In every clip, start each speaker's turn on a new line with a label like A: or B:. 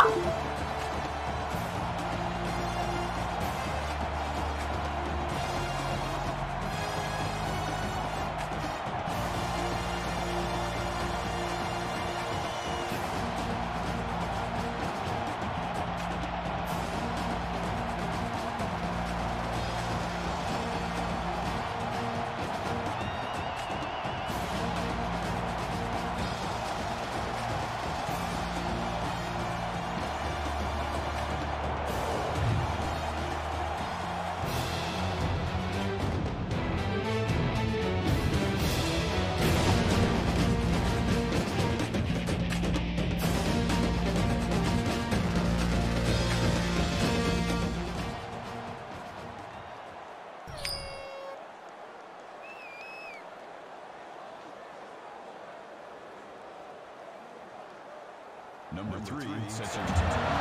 A: Number 3 sets a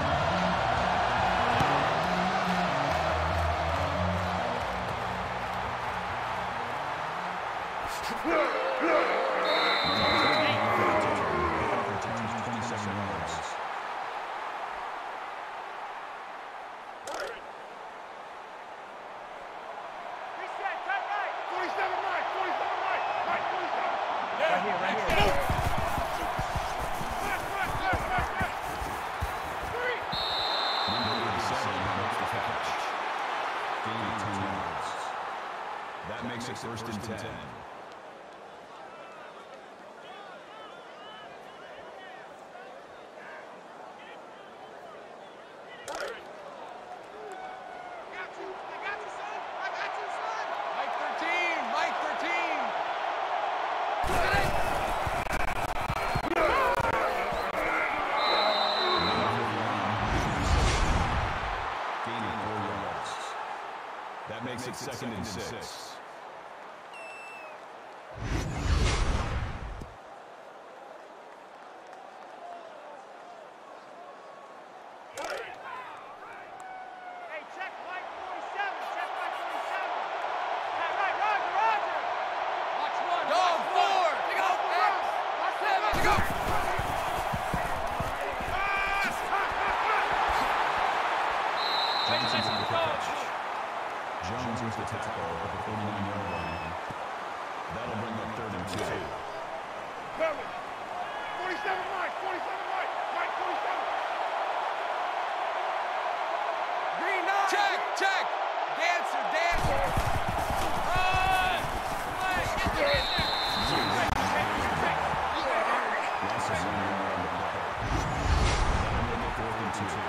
A: That makes it first and 10. That makes it second and 6. Jones with the tackle at the 49-yard line. That'll bring up third and 2.
B: 47 Mike, 47 Mike, Mike 47.
C: Green 9. Check. Dancer. Run. Get there.
A: Loss of 1 yard on the play. That'll bring up fourth and 2.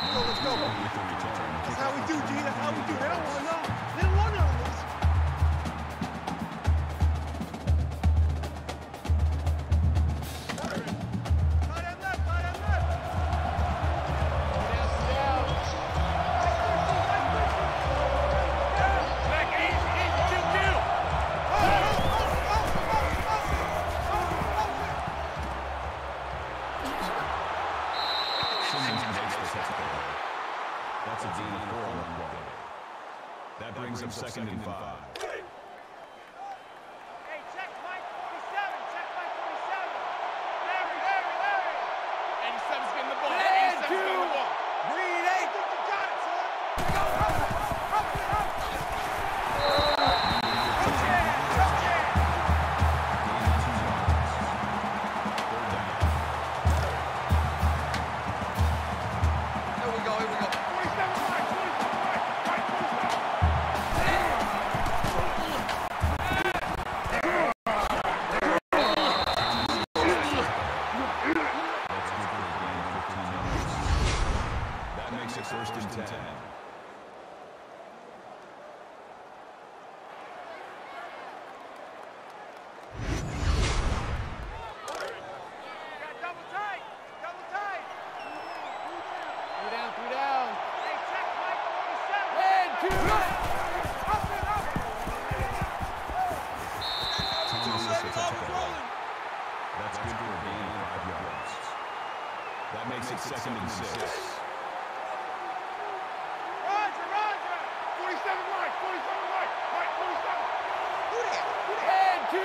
D: Let's go.
A: With the return.
D: That's how we do, G. That's how we do. They don't want to know. They don't want none of this.
A: That's a gain of 4 on the play. That brings up 2nd and 5.
B: Hey, check Mike 47. Check Mike 47. Larry. 87's getting the ball. 87's getting the ball.
D: Green 8. You got it, son. Go,
C: Here we go.
B: 47 Mike. 47 Mike. Mike 47.
A: That makes it 1st and 10.
B: Got double tight. Double tight.
C: 3 down.
B: Hey, check Mike 47.
C: And 2.
B: Up and up.
A: Thomas is a touchdown. That's good for a gain of 5 yards. That makes it 2nd and 6.
B: Roger. 47 Mike. 47 Mike. Mike 47.
C: And 2.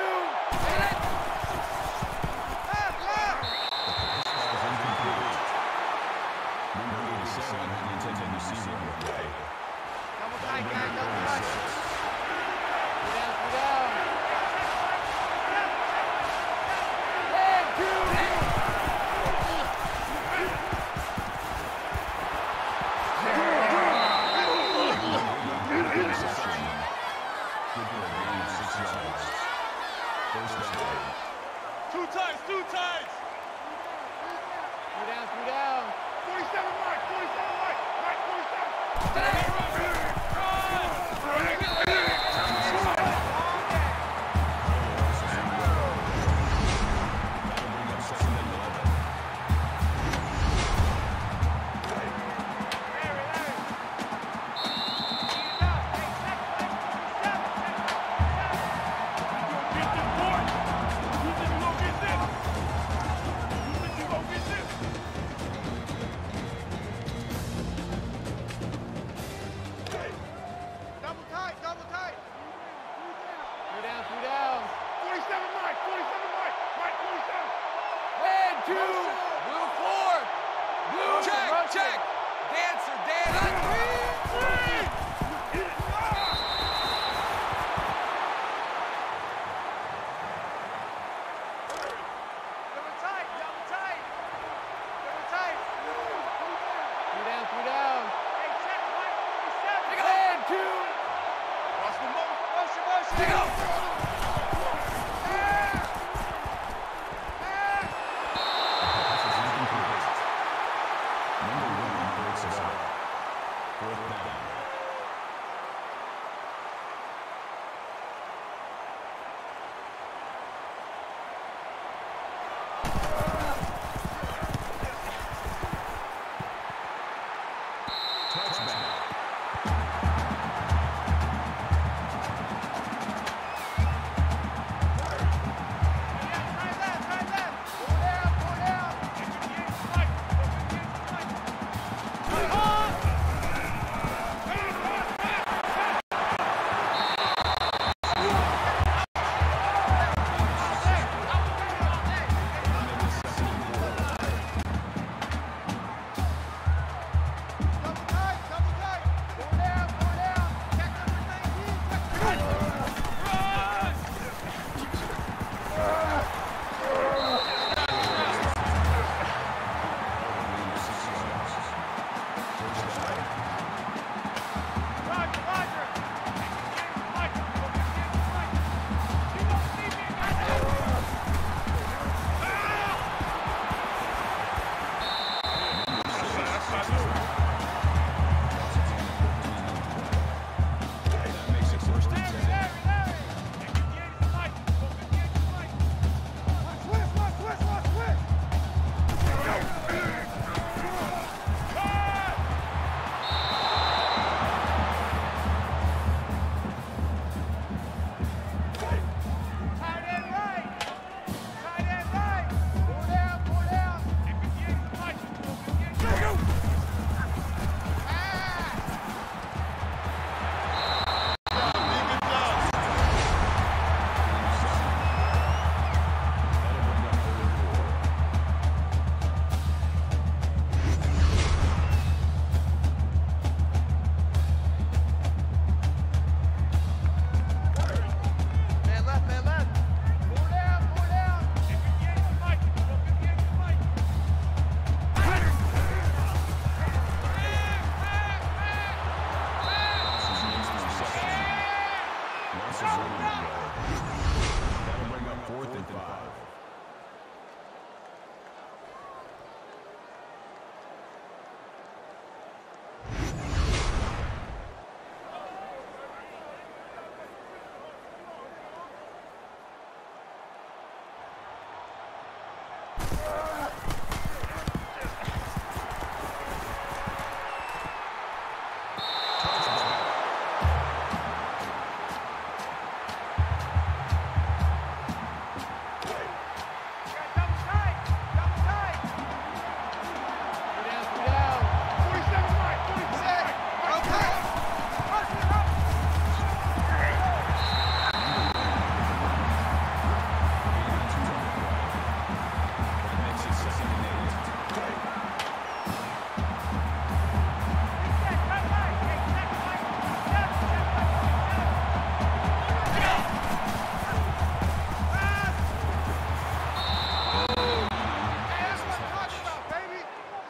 A: Ball's incomplete. Number 87, the intended receiver on the play.
B: Double tight, guys. Double tight.
C: 3 down. And 2.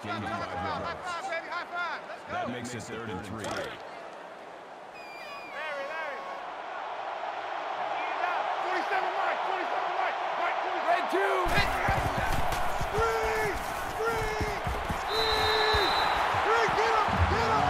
A: gain of 5 yards.
B: High five, baby, high five. Let's go.
A: That makes it 3rd and 3.
B: Larry. 47 Mike, 47 Mike. Mike, 47.
C: Red 2.
D: Screen! Screen! Screen! Screen! Get him! Get him!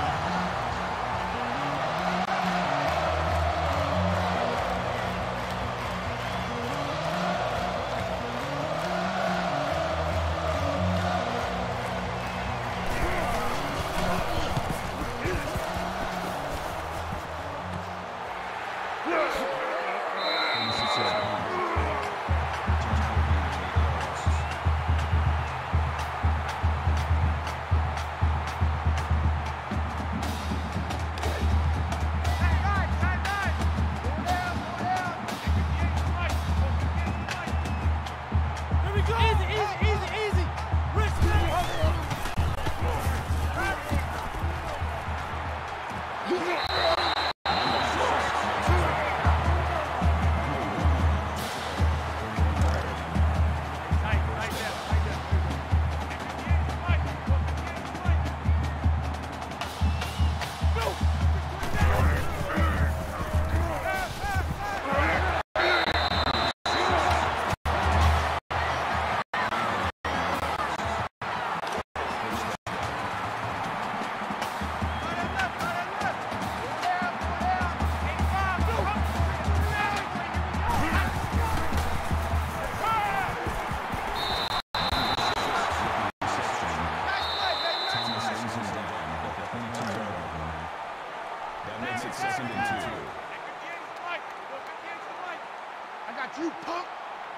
D: You punk!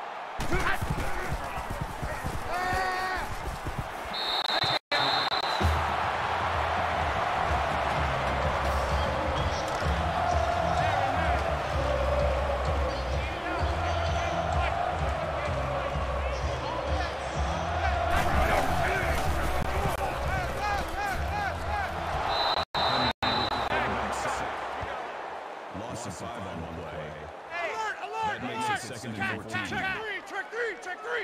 A: Loss of 5 on the play.
B: Alert,
A: That makes it 2nd and 14.
B: Check three.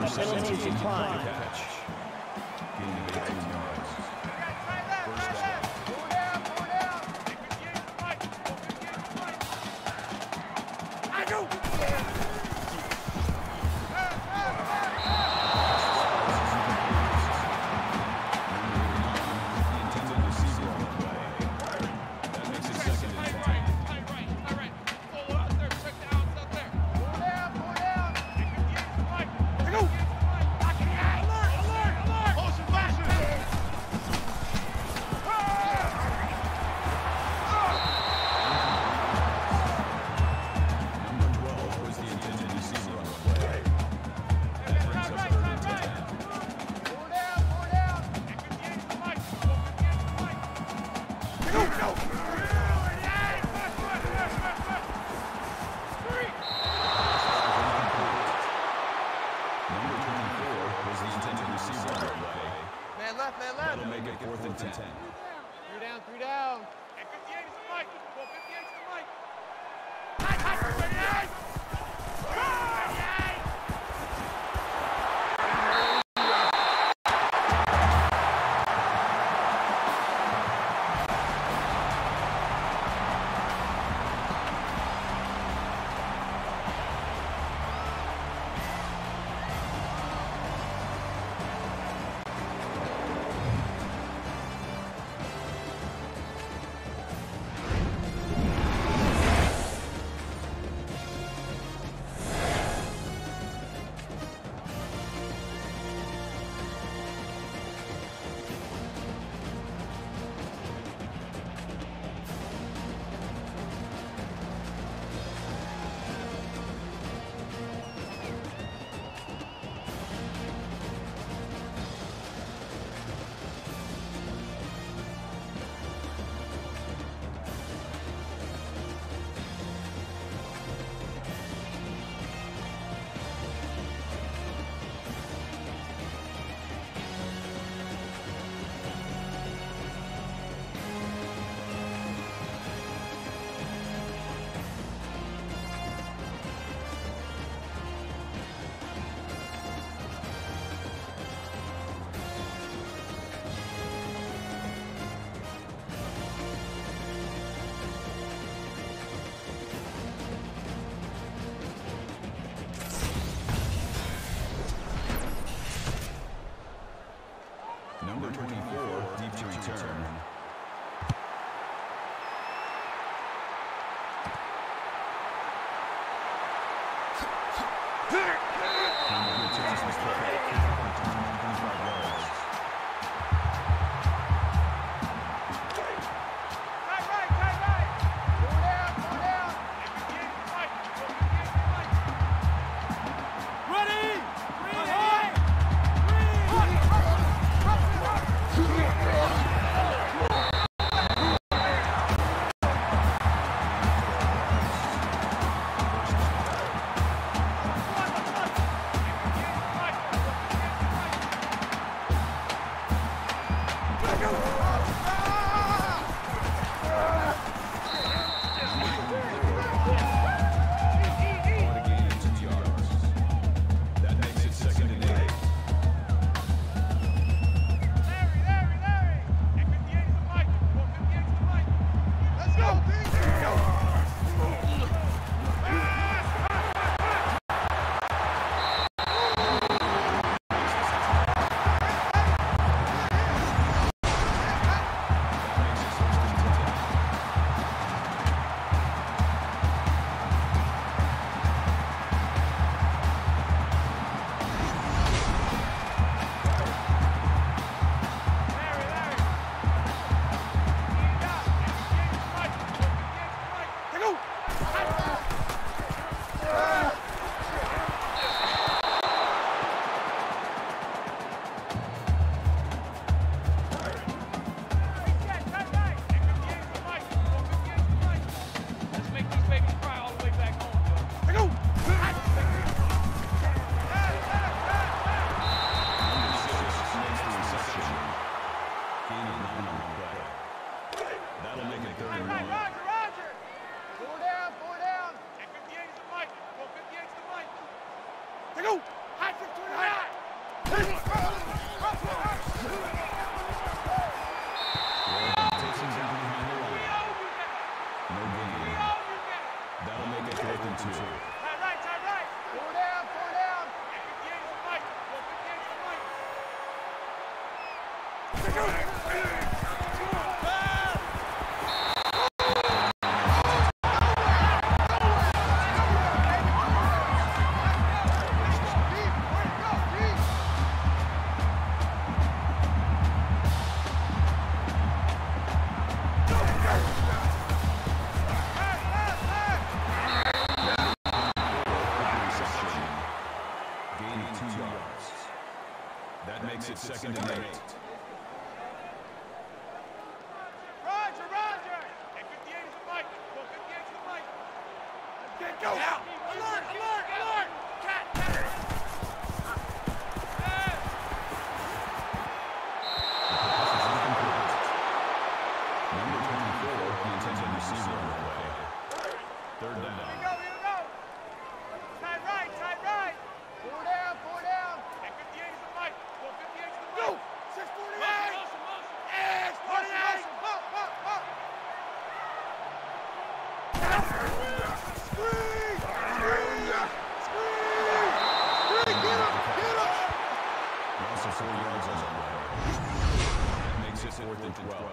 A: penalties applied. Catch. Gain of 18 yards. First down. That'll make it 4th and 10.
C: 3 down, 3 down.
A: Number 24, deep to return. That'll make it 31.
B: Roger. 4 down, 4 down. And 58's the mic. 58's the mic. They go. High 59.
A: It's second and 8.
B: Roger, Roger. Hey, 58 is the mic. Go, 58 is the mic. Get go. Out. Alert, alert, alert. Cat, cat.
A: Number 24, the intended receiver on the way. Third down.
B: Here we go, here we go. Tight right, tight right. Four down, four down. Hey, 58 is the mic. Go, 58 is the mic. Go. 648. Motion, motion. Yes, 48. Up, up, up.
D: Screen! Screen! Screen! Get him! Get him!
A: Loss of 4 yards on the way. That makes it 4th and 12.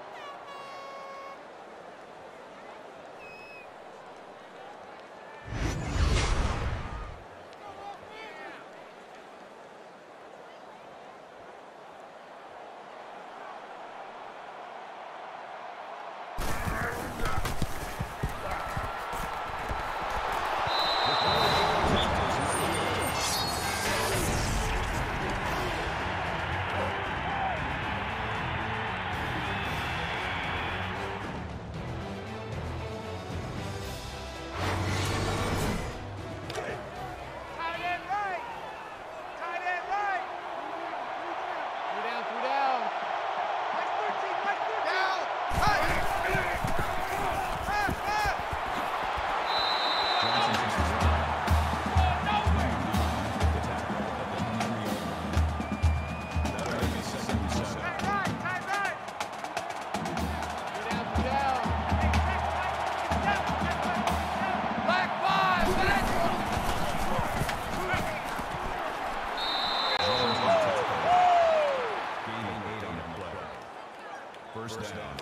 A: First down.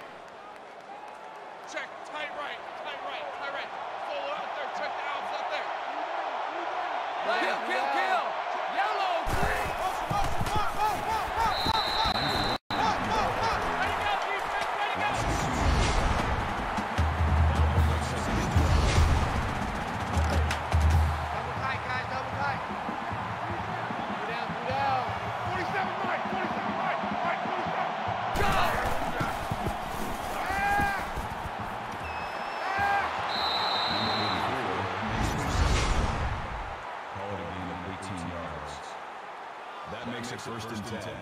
B: Check, tight right, tight right, tight right. Full out there, check the outs out there.
C: Kill, kill, kill. Yellow, green.
B: Ready to go, defense, ready to go.
C: Double tight, guys, double tight. Two down.
B: 47 right, 47 right, right, 47.
C: Go!
A: Call it a gain of 18 yards. That makes it 1st and 10.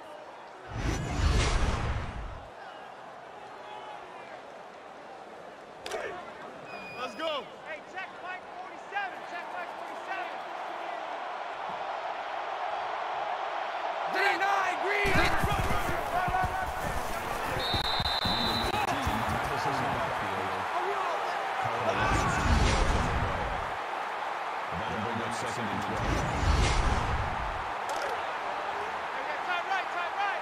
B: Let's go. Hey, check Mike 47, check Mike 47.
C: 39, green.
A: That'll bring up 2nd and 12.
B: Tight right, tight right.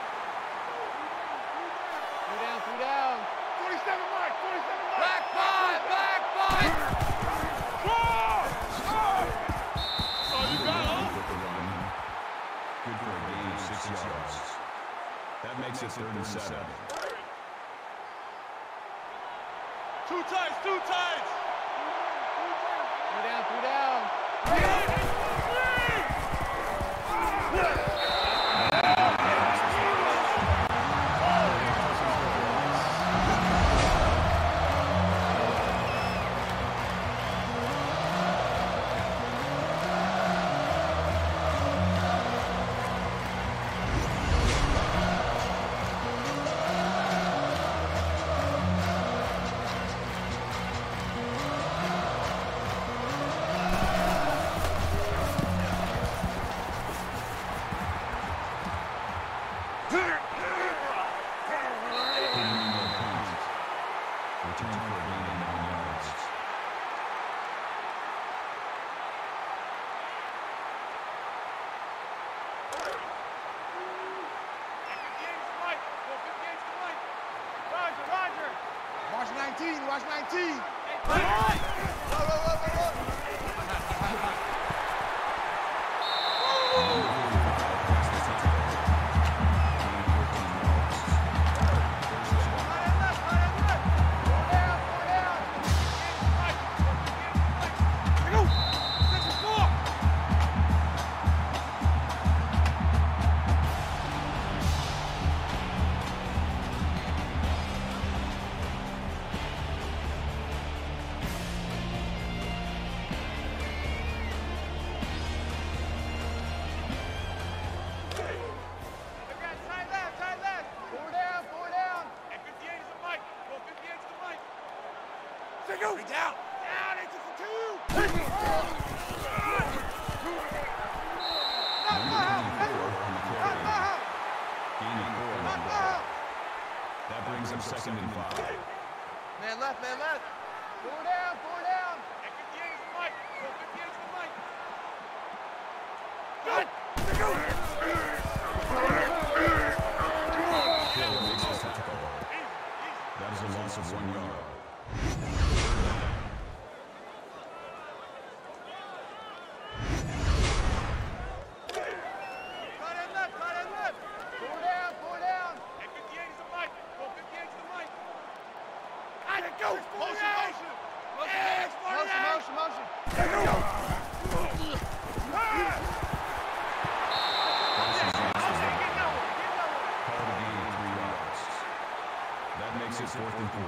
C: Two down.
B: 47 right, 47 right.
C: Black five, black five.
B: Oh, you got him.
A: Good for a gain of 6 yards. That makes it 3rd and 7.
B: Two tights, two tights.
C: Two down.
D: Watch 19.
B: Go, go, go, go. Go. Down. Down. It's a 2.
A: That brings him 2nd and 5.
C: Man left, man left.
B: 4 down, 4 down. And 58 is the mic. Go 58 is the mic. Good. Go.
A: That is a loss of 1 yard.
B: Go! Motion!
C: Motion.
A: That makes it 4th and 4.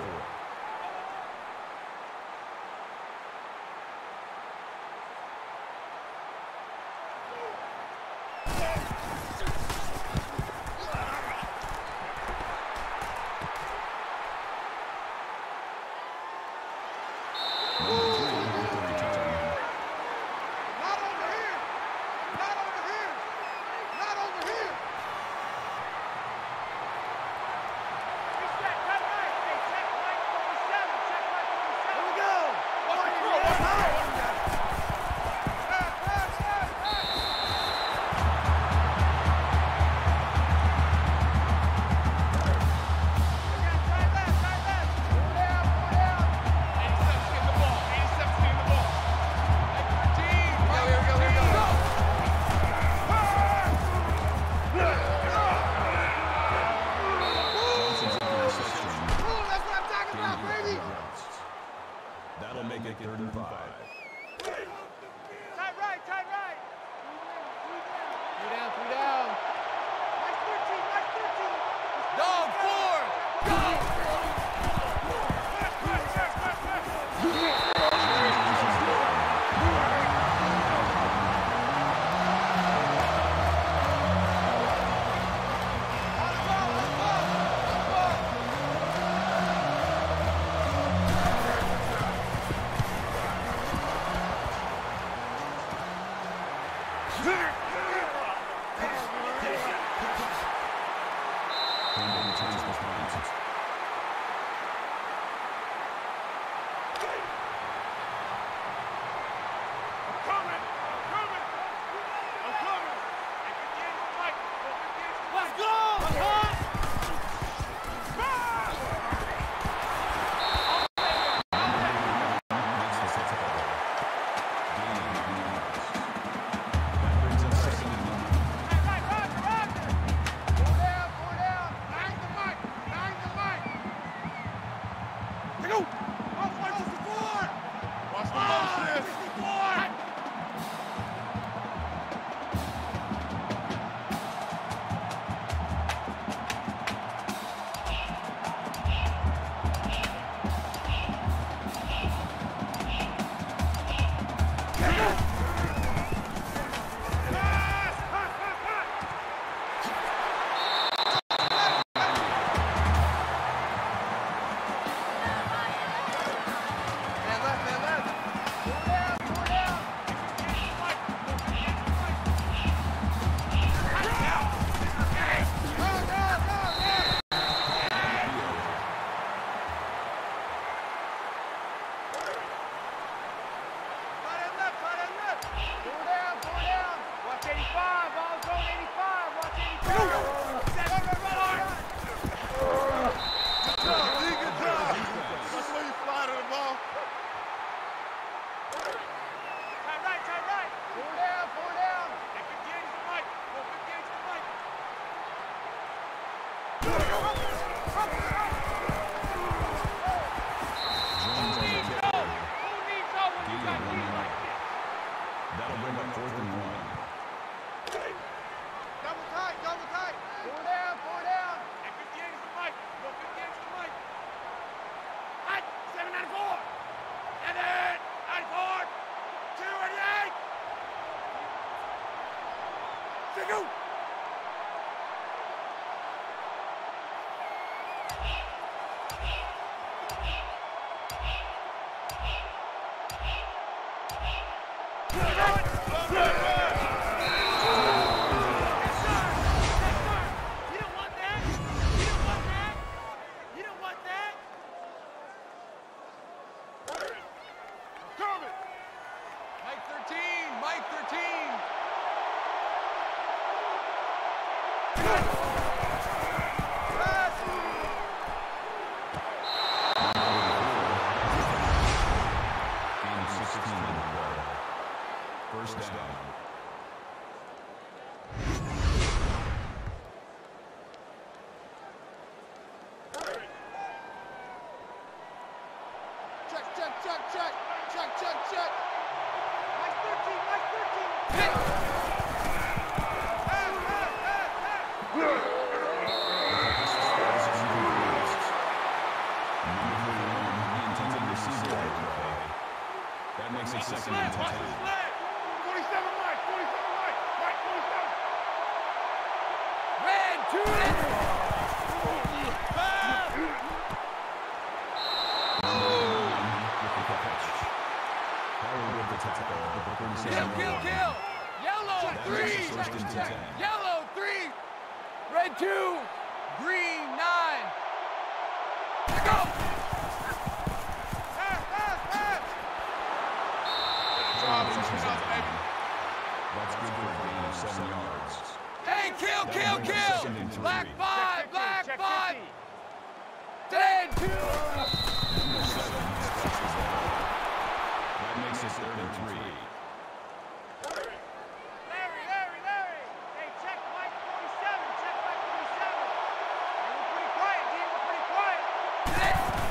B: Go!
A: First down.
D: Check.
B: Mike 13, Mike 13.
D: Hit.
A: That makes it second
B: Watch
A: and 10.
B: the flag. 47 Mike, 47 Mike. Mike 47.
C: Red, 2 Kill. Yellow, 3. Yellow, 3. Red, 2. Green, 9. Go.
A: That's good for a gain of 7 yards.
C: Hey, kill. Black 5, black 5. 10, 2.
A: Number 7 catches that. That makes it 3rd and 3.
B: Larry. Hey, check Mike 47. Check Mike 47. Hey, we're pretty quiet, D. We're pretty quiet.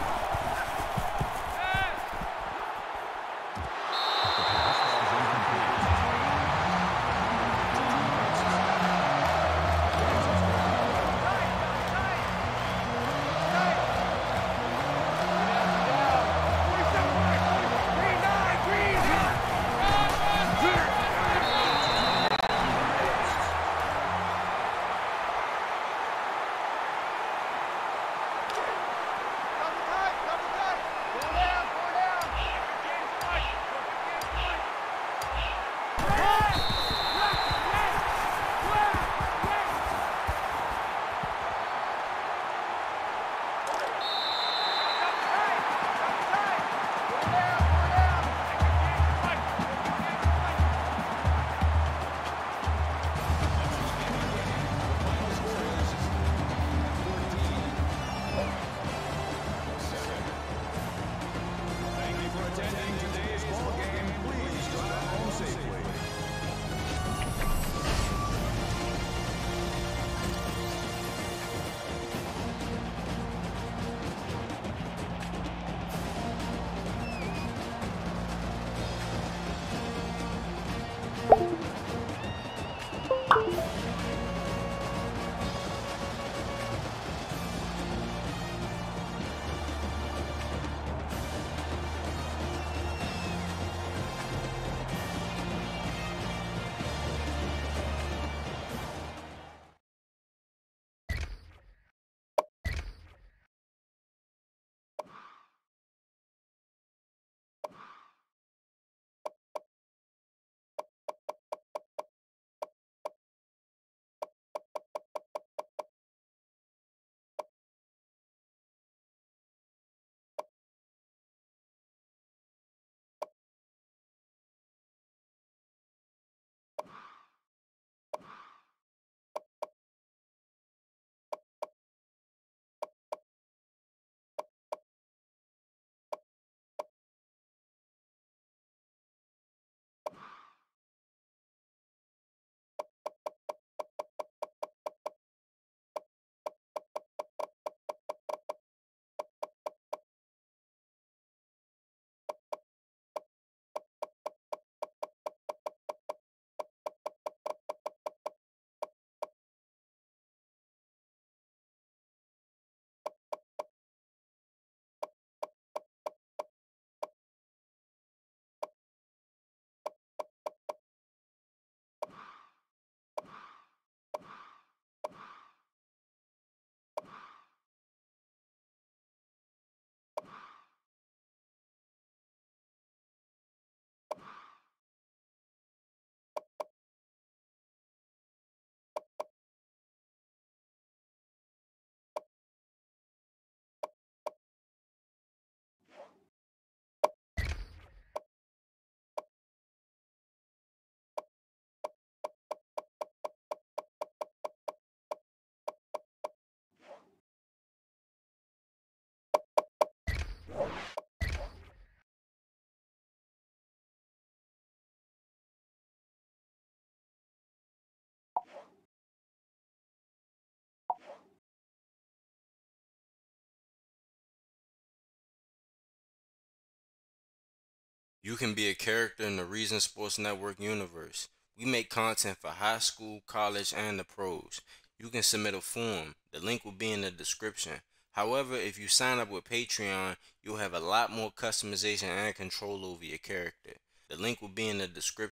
E: You can be a character in the Reason Sports Network universe. We make content for high school, college, and the pros. You can submit a form. The link will be in the description. However, if you sign up with Patreon, you'll have a lot more customization and control over your character. The link will be in the description.